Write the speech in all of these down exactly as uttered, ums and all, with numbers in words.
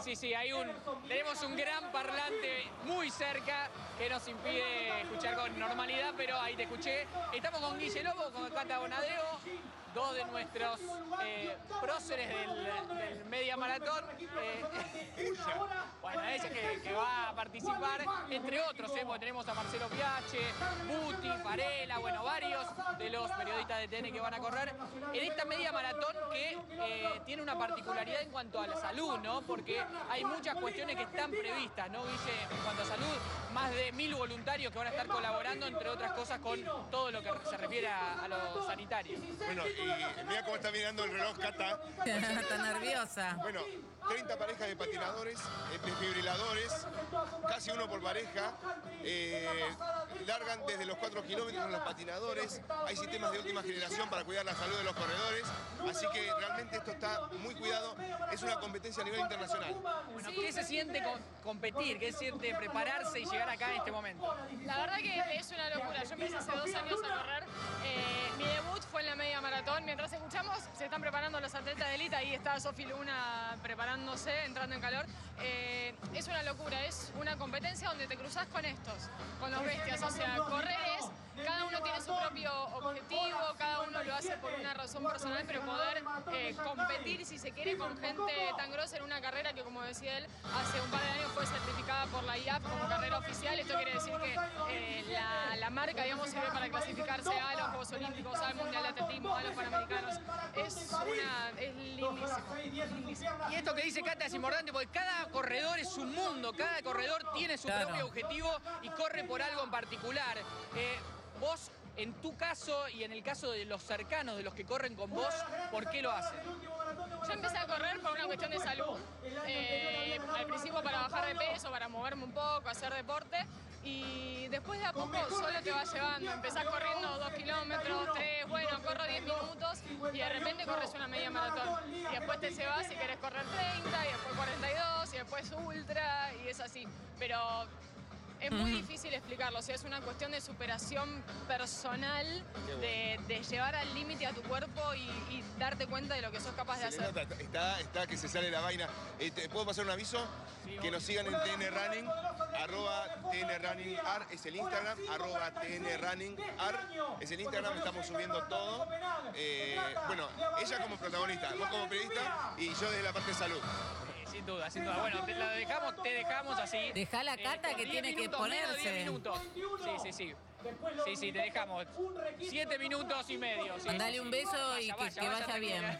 sí, sí, hay un, tenemos un gran parlante muy cerca que nos impide escuchar con normalidad, pero ahí te escuché. Estamos con Guille Lobo, con Cata Bonadeo, dos de nuestros eh, próceres del, del media maratón. Eh, bueno, ella que, que va a participar, entre otros, ¿eh? Porque tenemos a Marcelo Piache, Buti, Farela, bueno, varios de los periodistas de T N que van a correr en esta media maratón que eh, tiene una particularidad en cuanto a la salud, ¿no? Porque hay muchas cuestiones que están previstas, ¿no, Guille? En cuanto a salud, más de mil voluntarios que van a estar colaborando, entre otras cosas, con todo lo que se refiere a, a lo sanitario. Bueno, y mira cómo está mirando el reloj Cata. Está nerviosa. Bueno, treinta parejas de patinadores, desfibriladores, casi uno por pareja. Eh, largan desde los cuatro kilómetros los patinadores. Hay sistemas de última generación para cuidar la salud de los corredores. Así que realmente esto está muy cuidado. Es una competencia a nivel internacional. Bueno, ¿qué se siente con, competir? ¿Qué se siente prepararse y llegar acá en este momento? La verdad que es una locura. Yo empecé hace dos años a correr. Eh, mi debut fue en la media maratón. Mientras escuchamos, se están preparando los atletas de élite. Ahí está Sofi Luna preparándose, entrando en calor. Eh, es una locura. Es una competencia donde te cruzas con estos, con los bestias. O sea, correr es... Cada uno tiene su propio objetivo, cada uno lo hace por una razón personal, pero poder eh, competir, si se quiere, con gente tan grosa en una carrera que, como decía él, hace un par de años fue certificada por la I A F como carrera oficial. Esto quiere decir que eh, la, la marca, digamos, sirve para clasificarse a los Juegos Olímpicos, al Mundial de Atletismo, a los Panamericanos. Es una... es lindísimo, lindísimo. Y esto que dice Cata es importante porque cada corredor es un mundo, cada corredor tiene su Claro. propio objetivo y corre por algo en particular. Eh, vos, en tu caso y en el caso de los cercanos, de los que corren con vos, ¿por qué lo hacen? Yo empecé a correr por una cuestión de salud. Eh, al principio para bajar de peso, para moverme un poco, hacer deporte. Y después de a poco solo te va llevando. Empezás corriendo dos kilómetros, tres, bueno, corro diez minutos y de repente corres una media maratón. Y después te se vas y querés correr treinta, y después cuarenta y dos, y después ultra, y es así. Pero es muy difícil explicarlo, o sea, es una cuestión de superación personal, de, de llevar al límite a tu cuerpo y, y darte cuenta de lo que sos capaz de Se le hacer. nota, está, está que se sale la vaina. Eh, ¿te ¿Puedo pasar un aviso? Que nos sigan en T N Running, arroba T N Running Ar, es el Instagram, arroba T N Running Ar, es el Instagram, estamos subiendo todo. Eh, bueno, ella como protagonista, vos como periodista y yo desde la parte de salud. Eh, sin duda, sin duda. Bueno, te, la dejamos, te dejamos así. Dejá la Cata con que diez tiene que minutos, menos de ponerse. diez minutos. Sí, sí, sí. Sí, sí, te dejamos. Siete minutos y medio. Sí, Mandale sí, un sí. beso y Vaya, que, vaya, que vaya vaya bien.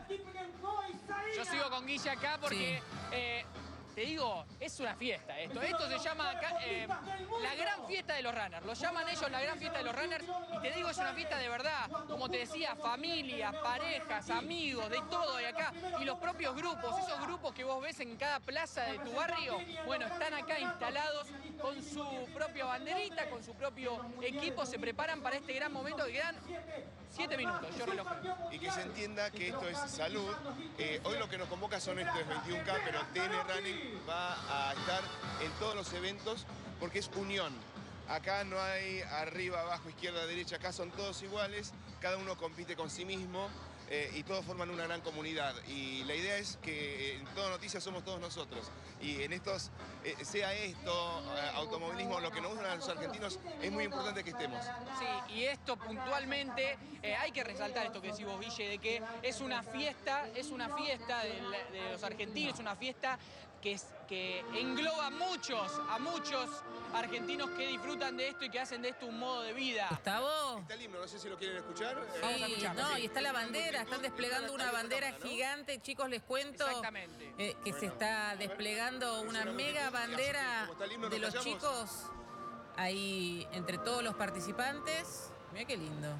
tranquila. Yo sigo con Guille acá porque, eh, te digo, es una fiesta esto. Esto se llama acá, eh, la gran fiesta de los runners. Lo llaman ellos la gran fiesta de los runners. Y te digo, es una fiesta de verdad. Como te decía, familias, parejas, amigos, de todo de acá. Y los propios grupos, esos grupos que vos ves en cada plaza de tu barrio, bueno, están acá instalados con su propia banderita, con su propio equipo. Se preparan para este gran momento que quedan siete minutos. Yo relojeo. Y que se entienda que esto es salud. Eh, hoy lo que nos convoca son estos veintiún K, pero T N Running va a estar en todos los eventos porque es unión. Acá no hay arriba, abajo, izquierda, derecha, acá son todos iguales, cada uno compite con sí mismo eh, y todos forman una gran comunidad. Y la idea es que en Todo Noticias somos todos nosotros. Y en estos, eh, sea esto, eh, automovilismo, lo que nos gusta a los argentinos, es muy importante que estemos. Sí, y esto puntualmente, eh, hay que resaltar esto que decís vos, Guille, de que es una fiesta, es una fiesta del- de los argentinos, una fiesta que, es, que engloba a muchos, a muchos argentinos que disfrutan de esto y que hacen de esto un modo de vida. ¿Gustavo? Está el himno, no sé si lo quieren escuchar. Eh, Vamos a Sí, escucharlo, no, sí. y está la bandera, están desplegando una bandera ¿no? gigante, chicos, les cuento Exactamente. eh, que se Bueno, está desplegando es una una mega multitud, bandera como está el himno, de nos los callamos. chicos ahí entre todos los participantes. Mira qué lindo.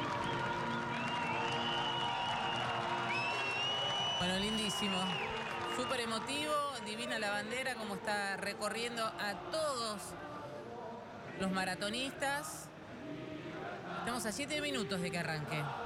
Bueno, lindísimo. Súper emotivo, divina la bandera, como está recorriendo a todos los maratonistas. Estamos a siete minutos de que arranque.